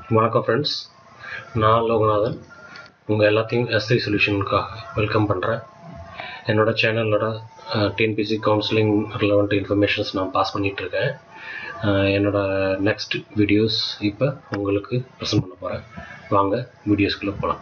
வணக்கம் ஃப்ரெண்ட்ஸ், நான் லோகநாதன். உங்கள் எல்லாத்தையும் எஸ்ஐ சொல்யூஷனுக்காக வெல்கம் பண்ணுறேன். என்னோட சேனலோட டிஎன்பிசி கவுன்சிலிங் ரிலவெண்ட் இன்ஃபர்மேஷன்ஸ் நான் பாஸ் பண்ணிகிட்ருக்கேன். என்னோட நெக்ஸ்ட் வீடியோஸ் இப்போ உங்களுக்கு ப்ரெசென்ட் பண்ண போகிறேன். வாங்க வீடியோஸ்குள்ளே போகலாம்.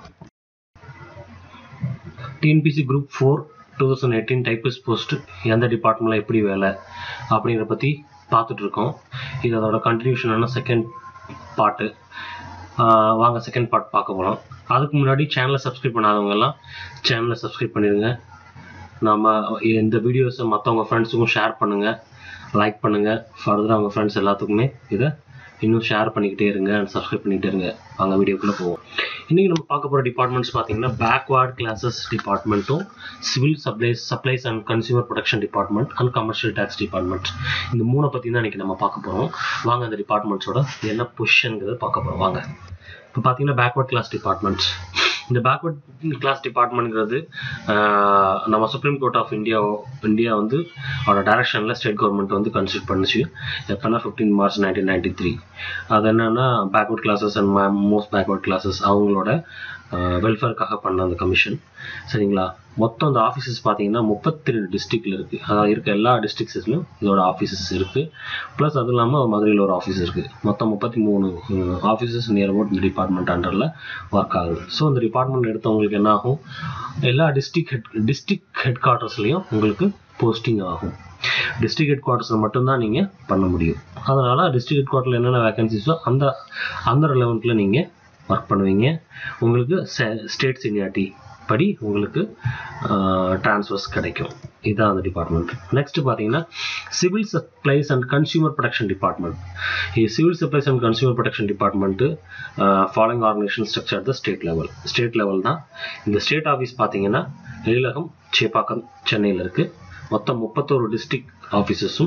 டிஎன்பிசி குரூப் 4 2018 டைப்பிஸ்ட் போஸ்ட் எந்த டிபார்ட்மெண்ட்டில் எப்படி வேலை அப்படிங்கிற பற்றி பார்த்துட்ருக்கோம். இது அதோட கண்டினியூஷனான செகண்ட் பார்ட்டு. வாங்க செகண்ட் பார்ட் பார்க்க போகலாம். அதுக்கு முன்னாடி சேனலை சப்ஸ்கிரைப் பண்ணாதவங்கெல்லாம் சேனலை சப்ஸ்கிரைப் பண்ணிடுங்க. நம்ம இந்த வீடியோஸை மற்றவங்க ஃப்ரெண்ட்ஸுக்கும் ஷேர் பண்ணுங்கள், லைக் பண்ணுங்கள். ஃபர்தராக அவங்க ஃப்ரெண்ட்ஸ் எல்லாத்துக்குமே இதை இன்னும் ஷேர் பண்ணிக்கிட்டே இருங்க, சப்ஸ்கிரைப் பண்ணிக்கிட்டே இருங்க. வாங்க வீடியோக்குள்ளே போவோம். இன்றைக்கி நம்ம பார்க்க போகிற டிபார்ட்மெண்ட்ஸ் பார்த்தீங்கன்னா பேக்வேர்ட் கிளாஸஸ் டிபார்ட்மெண்ட்டும், civil supplies and consumer production department and commercial tax department. இந்த மூணை பற்றி தான் இன்றைக்கி நம்ம பார்க்க போகிறோம். வாங்க அந்த டிபார்ட்மெண்ட்ஸோட என்ன பொசிஷனுங்கிறத பார்க்க போகிறோம். வாங்க இப்போ பார்த்தீங்கன்னா பேக்வேர்ட் கிளாஸ் டிபார்ட்மெண்ட்ஸ். இந்த பேக்வேர்ட் கிளாஸ் டிபார்ட்மெண்ட்ங்கிறது நம்ம சுப்ரீம் கோர்ட் ஆஃப் இந்தியா வந்து அவரோட டைரக்ஷனில் ஸ்டேட் கவர்மெண்ட் வந்து கன்சிடர் பண்ணிச்சு. எப்போனா 15 மார்ச் 1993. அது என்னென்னா backward classes and most backward classes அவங்களோட வெல்ஃபேருக்காக பண்ண அந்த கமிஷன். சரிங்களா? மொத்தம் அந்த ஆஃபீஸஸ் பார்த்தீங்கன்னா 32 டிஸ்ட்ரிக்டில் இருக்குது. அதாவது இருக்க எல்லா டிஸ்ட்ரிக்ட்ஸ்லையும் இதோட ஆஃபீஸஸ் இருக்குது. ப்ளஸ் அது இல்லாமல் மதுரையில் ஒரு ஆஃபீஸ் இருக்குது. மொத்தம் 33 ஆஃபீஸஸ் நியர் அபவுட் இந்த டிபார்ட்மெண்ட் அண்டரில் ஒர்க் ஆகுது. ஸோ இந்த டிபார்ட்மெண்ட் எடுத்தவங்களுக்கு என்ன ஆகும், எல்லா டிஸ்ட்ரிக்ட் ஹெட் குவார்ட்டர்ஸ்லையும் உங்களுக்கு போஸ்டிங் ஆகும். டிஸ்ட்ரிக்ட் ஹெட் குவார்ட்டர்ஸில் மட்டும்தான் நீங்கள் பண்ண முடியும். அதனால் டிஸ்ட்ரிக்ட் ஹெட் குவார்ட்டரில் என்னென்ன வேகன்சிஸோ அந்த ரெலவெண்ட்டில் நீங்கள் ஒர்க் பண்ணுவீங்க. உங்களுக்கு ஸ்டேட் சீனியாரிட்டி படி உங்களுக்கு ட்ரான்ஸ்ஃபர்ஸ் கிடைக்கும். இதுதான் அந்த டிபார்ட்மெண்ட். நெக்ஸ்ட் பார்த்தீங்கன்னா civil supplies and consumer production department. Civil supplies and consumer production department following organisation structure the state level தான். இந்த ஸ்டேட் ஆஃபீஸ் பார்த்தீங்கன்னா எழிலகம், சேப்பாக்கம், சென்னையில் இருக்குது. மொத்தம் 31 டிஸ்ட்ரிக்ட் ஆஃபீஸஸும்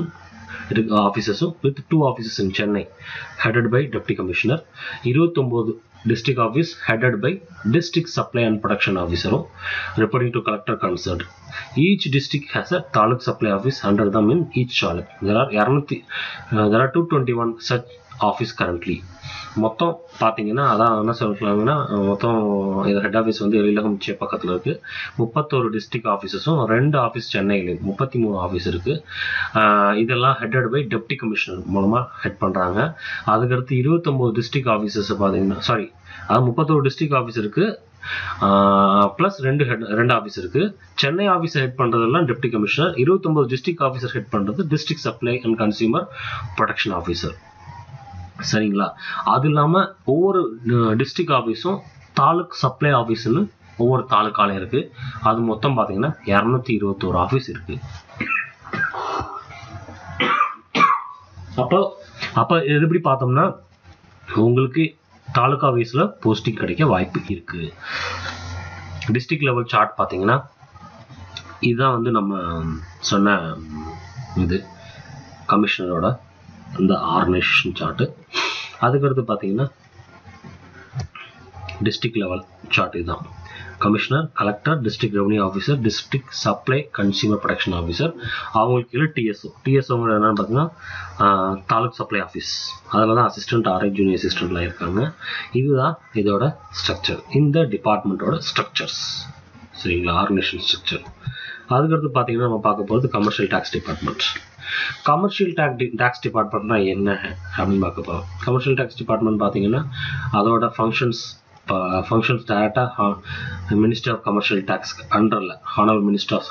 with 2 offices in Chennai headed by deputy commissioner. 29 district office headed by district supply and production officer reporting to collector concerned. Each district has a taluk supply office under them in each taluk. There are 221 such office currently. மொத்தம் பார்த்தீங்கன்னா அதான் என்ன சொல்கிறாங்கன்னா, மொத்தம் இது head office வந்து எழிலகம், சேப்பாக்கத்தில் இருக்குது. 31 district ஆஃபீஸஸும் 2 office சென்னையில் 33 ஆஃபீஸ் இருக்குது. இதெல்லாம் ஹெட்டட் பை டெப்டி கமிஷனர் மூலமாக ஹெட் பண்ணுறாங்க. அதுக்கடுத்து 29 டிஸ்ட்ரிக்ட் ஆஃபீஸஸ் பார்த்தீங்கன்னா அது 31 டிஸ்ட்ரிக்ட் ஆஃபீஸ் இருக்குது. ப்ளஸ் 2 ஆஃபீஸ் இருக்குது. சென்னை ஆஃபீஸை ஹெட் பண்ணுறதெல்லாம் deputy commissioner. 29 district officer head பண்ணுறது district supply and consumer production officer. சரிங்களா? அது இல்லாமல் ஒவ்வொரு டிஸ்ட்ரிக்ட் ஆஃபீஸும் தாலுக் சப்ளை ஆஃபீஸ்ன்னு ஒவ்வொரு தாலுக்காலையும் இருக்குது. அது மொத்தம் பார்த்தீங்கன்னா 221 ஆஃபீஸ் இருக்குது. அப்போ இது எப்படி பார்த்தோம்னா உங்களுக்கு தாலுக்கா ஆஃபீஸில் போஸ்டிங் கிடைக்க வாய்ப்பு இருக்குது. டிஸ்ட்ரிக்ட் லெவல் சார்ட் பார்த்தீங்கன்னா இதுதான் வந்து நம்ம சொன்ன இது கமிஷனரோட இந்த ஆர்கனைசேஷன் சார்ட்டு. அதுக்கடுத்து பார்த்தீங்கன்னா டிஸ்ட்ரிக்ட் லெவல் சார்ட் இதுதான். Commissioner, collector, district revenue officer, district supply consumer production officer. அவங்களுக்கு கீழே டிஎஸ்ஓங்கிற என்னன்னு பார்த்தீங்கன்னா தாலுக் சப்ளை ஆஃபீஸ். அதில் தான் அசிஸ்டன்ட் ஆர்ஐ ஜூனியர் அசிஸ்டண்ட்லாம் இருக்காங்க. இதுதான் இதோட ஸ்ட்ரக்சர், இந்த டிபார்ட்மெண்ட்டோட ஸ்ட்ரக்சர்ஸ். சரிங்களா? Organisation structure. அதுக்கடுத்து பார்த்தீங்கன்னா நம்ம பார்க்க போகிறது commercial tax department. Commercial tax டிபார்ட்மெண்ட்னா என்ன அப்படின்னு பார்க்க போகிறோம். கமர்ஷியல் டேக்ஸ் டிபார்ட்மெண்ட் பார்த்தீங்கன்னா அதோட ஃபங்க்ஷன்ஸ் டைரெக்டாக மினிஸ்டர் ஆஃப் கமர்ஷியல் டேக்ஸ் அண்டரில் honourable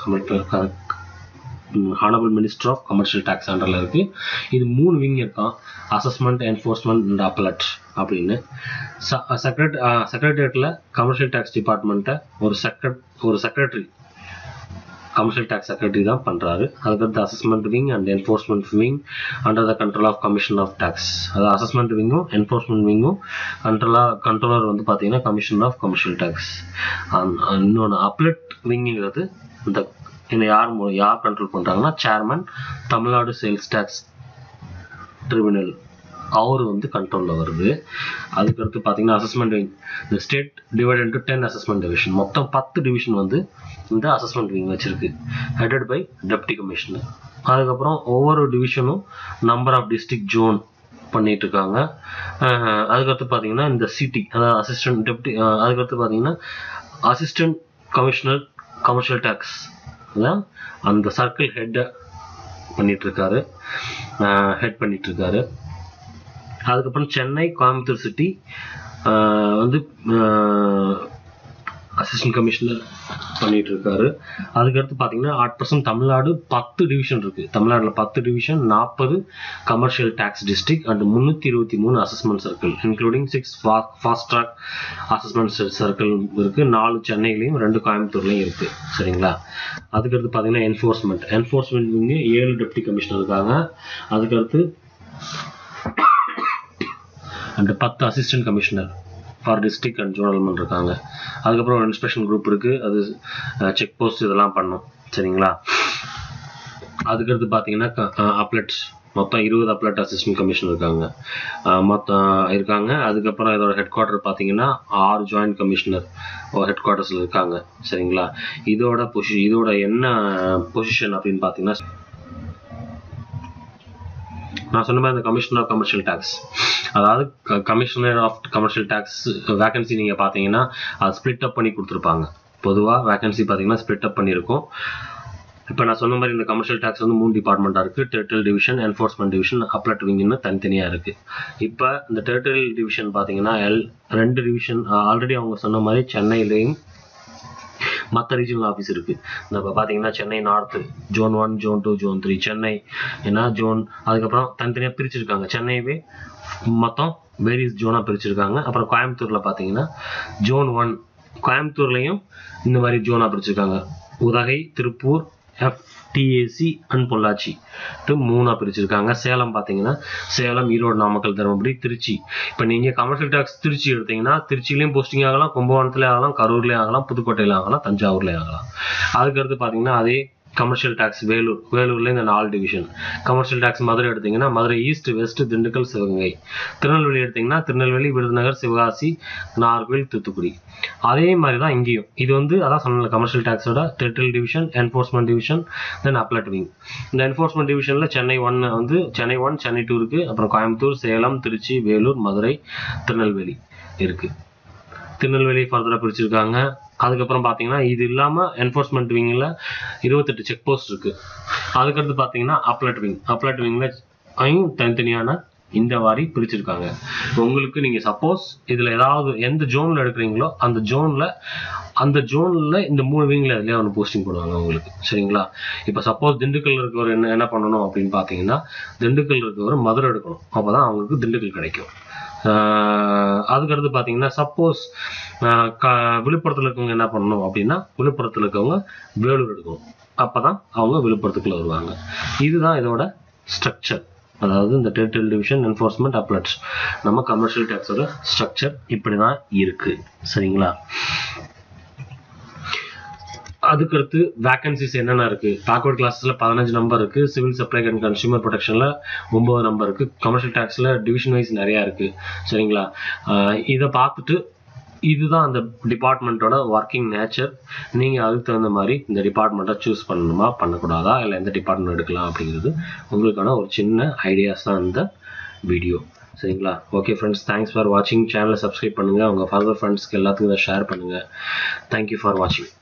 minister of commercial tax அண்டரில் இருக்குது. இது 3 விங் இருக்கான்: அசஸ்மெண்ட், என்ஃபோர்ஸ்மெண்ட் அண்ட் அப்பலட் அப்படின்னு. செக்ரட்டரியேட்டில் கமர்ஷியல் டேக்ஸ் டிபார்ட்மெண்ட்டை ஒரு செக்ரட்டரி, கமர்ஷியல் டேக்ஸ் செக்ரட்டரி தான் பண்ணுறாரு. அதுக்கடுத்து assessment wing and enforcement wing under the control of commission of tax. அதாவது அசஸ்மெண்ட் விங்கும் என்ஃபோர்ஸ்மெண்ட் விங்கும் கண்ட்ரோலர் வந்து பார்த்தீங்கன்னா கமிஷன் ஆஃப் கமர்ஷியல் டேக்ஸ். இன்னொன்று அப்லெட் விங்குங்கிறது இந்த யார் கண்ட்ரோல் பண்ணுறாங்கன்னா chairman, Tamil Nadu sales tax tribunal, அவர் வந்து கண்ட்ரோலில் வருது. அதுக்கடுத்து பார்த்தீங்கன்னா அசஸ்மெண்ட் விங், இந்த state divide into 10 assessment division. மொத்தம் 10 டிவிஷன் வந்து இந்த அசஸ்மெண்ட் விங் வச்சிருக்கு, ஹெடட் பை டெப்டி கமிஷனர். அதுக்கப்புறம் ஒவ்வொரு டிவிஷனும் நம்பர் ஆஃப் டிஸ்ட்ரிக்ட் ஜோன் பண்ணிட்டு இருக்காங்க. அதுக்கடுத்து பார்த்தீங்கன்னா இந்த சிடி, அதாவது அசிஸ்டன்ட் டெப்டி, அதுக்கடுத்து பார்த்தீங்கன்னா அசிஸ்டன்ட் கமிஷனர் கமர்ஷியல் டேக்ஸ், அதான் அந்த சர்க்கிள் ஹெட் பண்ணிட்டு இருக்காரு. அதுக்கப்புறம் சென்னை, கோயம்புத்தூர் சிட்டி வந்து அசிஸ்டன்ட் கமிஷனர் பண்ணிட்டு இருக்காரு. அதுக்கடுத்து பார்த்தீங்கன்னா அட் ப்ரெசன்ட் தமிழ்நாடு 10 டிவிஷன் இருக்கு. தமிழ்நாட்டில் 10 division, 40 commercial tax district and 323 assessment circle, including 6 fast track assessment circle இருக்கு. 4 சென்னையிலையும் 2 கோயம்புத்தூர்லையும் இருக்கு. சரிங்களா? அதுக்கடுத்து பார்த்தீங்கன்னா என்ஃபோர்ஸ்மெண்ட் 7 டெப்டி கமிஷனர் இருக்காங்க. அதுக்கடுத்து and 10 assistant commissioner for district and zonal இருக்காங்க. அதுக்கப்புறம் ஒரு இன்ஸ்பெக்ஷன் குரூப் இருக்கு, அது செக் போஸ்ட் இதெல்லாம் பண்ணும். சரிங்களா? அதுக்கடுத்து பார்த்தீங்கன்னா அப்லெட்ஸ் மொத்தம் 20 அப்லெட் அசிஸ்டன்ட் கமிஷனர் இருக்காங்க. அதுக்கப்புறம் இதோட ஹெட் குவார்டர் பார்த்தீங்கன்னா 6 ஜாயிண்ட் கமிஷனர் ஹெட் குவார்டர்ஸில் இருக்காங்க. சரிங்களா? இதோட என்ன பொசிஷன் அப்படின்னு பார்த்தீங்கன்னா, நான் சொன்ன மாதிரி இந்த கமிஷனர் ஆஃப் கமர்ஷியல் டேக்ஸ், அதாவது commissioner of commercial tax vacancy நீங்கள் பார்த்தீங்கன்னா அது ஸ்பிளிட் அப் பண்ணி கொடுத்துருப்பாங்க. பொதுவாக வேகன்சி பார்த்தீங்கன்னா ஸ்பிளிட் அப் பண்ணியிருக்கும். இப்போ நான் சொன்ன மாதிரி இந்த கமர்ஷியல் டேக்ஸ் வந்து 3 டிபார்ட்மெண்ட்டாக இருக்குது. Territorial division, enforcement division, appellate விங்னு தனித்தனியாக இருக்குது. இப்போ இந்த டெரிட்டரியல் டிவிஷன் பார்த்தீங்கன்னா 2 டிவிஷன் ஆல்ரெடி அவங்க சொன்ன மாதிரி சென்னையிலையும் மற்ற ரீஜனல் ஆஃபீஸ் இருக்கு. இப்போ பார்த்தீங்கன்னா Chennai north zone 1, zone 2, zone 3 Chennai ஏன்னா ஜோன், அதுக்கப்புறம் தனித்தனியாக பிரிச்சிருக்காங்க. சென்னையவே மொத்தம் வேரியஸ் ஜோனாக பிரிச்சிருக்காங்க. அப்புறம் கோயம்புத்தூரில் பார்த்தீங்கன்னா ஜோன் 1, கோயம்புத்தூர்லையும் இந்த மாதிரி ஜோனாக பிரிச்சிருக்காங்க. உதகை, திருப்பூர், FTAC அண்ட் பொள்ளாச்சி 3 பிரிச்சிருக்காங்க. சேலம் பார்த்தீங்கன்னா சேலம், ஈரோடு, நாமக்கல், தருமபுரி, திருச்சி. இப்போ நீங்கள் கமர்ஷியல் டேக்ஸ் திருச்சி எடுத்தீங்கன்னா திருச்சிலையும் போஸ்டிங் ஆகலாம், கும்பகோணத்துலேயும் ஆகலாம், கரூர்லேயும் ஆகலாம், புதுக்கோட்டையில ஆகலாம், தஞ்சாவூர்லேயும் ஆகலாம். அதுக்கடுத்து பார்த்தீங்கன்னா அதே கமர்ஷியல் டேக்ஸ் வேலூர்ல இந்த 4 டிவிஷன். கமர்ஷியல் டேக்ஸ் மதுரை எடுத்தீங்கன்னா மதுரை ஈஸ்ட், வெஸ்ட், திண்டுக்கல், சிவகங்கை. திருநெல்வேலி எடுத்தீங்கன்னா திருநெல்வேலி, விருதுநகர், சிவகாசி, நாகர்கோவில், தூத்துக்குடி. அதே மாதிரி தான் இங்கேயும். இது வந்து அதான் சொன்ன கமர்ஷியல் டேக்ஸோட territorial division, enforcement division, then appellate wing. இந்த என்ஃபோர்ஸ்மெண்ட் டிவிஷன்ல சென்னை 1, சென்னை 2 இருக்கு. அப்புறம் கோயம்புத்தூர், சேலம், திருச்சி, வேலூர், மதுரை, திருநெல்வேலி இருக்கு. திருநெல்வேலி ஃபர்தராக பிரிச்சிருக்காங்க. அதுக்கப்புறம் பார்த்தீங்கன்னா இது இல்லாமல் என்ஃபோர்ஸ்மெண்ட் விங்கில் 28 செக் போஸ்ட் இருக்கு. அதுக்கடுத்து பார்த்தீங்கன்னா அப்லெட் விங்கில் தனித்தனியான இந்த மாதிரி பிரிச்சிருக்காங்க. உங்களுக்கு நீங்கள் சப்போஸ் இதில் ஏதாவது எந்த ஜோனில் எடுக்கிறீங்களோ அந்த ஜோனில் இந்த 3 விங்கில் எதுலேயே ஒன்று போஸ்டிங் போடுவாங்க உங்களுக்கு. சரிங்களா? இப்போ சப்போஸ் திண்டுக்கல் இருக்கவர் என்ன பண்ணணும் அப்படின்னு பார்த்தீங்கன்னா, திண்டுக்கல் இருக்கவர் மதுரை எடுக்கணும். அப்போ தான் அவங்களுக்கு திண்டுக்கல் கிடைக்கும். அதுக்கடுத்து பார்த்தீங்கன்னா சப்போஸ் விழுப்புரத்தில் இருக்கவங்க என்ன பண்ணணும் அப்படின்னா, விழுப்புரத்தில் இருக்கவங்க வேலூர் எடுக்கணும். அப்போ தான் அவங்க விழுப்புரத்துக்குள்ள வருவாங்க. இதுதான் இதோட ஸ்ட்ரக்சர். அதாவது இந்த டெரிட்டரியல் டிவிஷன், என்ஃபோர்ஸ்மெண்ட், அப்லெட்ஸ், நம்ம கமர்ஷியல் டேக்ஸோட ஸ்ட்ரக்சர் இப்படி தான் இருக்கு. சரிங்களா? அதுக்கடுத்து வேகன்சிஸ் என்னென்ன இருக்கு? பேக்வர்ட் கிளாஸஸ்ல 15 நம்பர் இருக்கு. சிவில் சப்ளை அண்ட் கன்சியூமர் ப்ரொடெக்ஷன்ல 9 நம்பர் இருக்கு. கமர்ஷியல் டேக்ஸ்ல டிவிஷன் வைஸ் நிறைய இருக்கு. சரிங்களா? இதை பார்த்துட்டு இதுதான் அந்த டிபார்ட்மெண்ட்டோட ஒர்க்கிங் நேச்சர். நீங்கள் அதுக்கு தகுந்த மாதிரி இந்த டிபார்ட்மெண்ட்டை சூஸ் பண்ணணுமா பண்ணக்கூடாதா, இல்லை எந்த டிபார்ட்மெண்ட் எடுக்கலாம் அப்படிங்கிறது உங்களுக்கான ஒரு சின்ன ஐடியாஸ் தான் இந்த வீடியோ. சரிங்களா? ஓகே ஃப்ரெண்ட்ஸ், தேங்க்ஸ் ஃபார் வாட்சிங். சேனலை சப்ஸ்கிரைப் பண்ணுங்கள். உங்கள் ஃபர்தர் ஃப்ரெண்ட்ஸ்க்கு எல்லாத்துக்கும் இதை ஷேர் பண்ணுங்கள். தேங்க்யூ ஃபார் வாட்சிங்.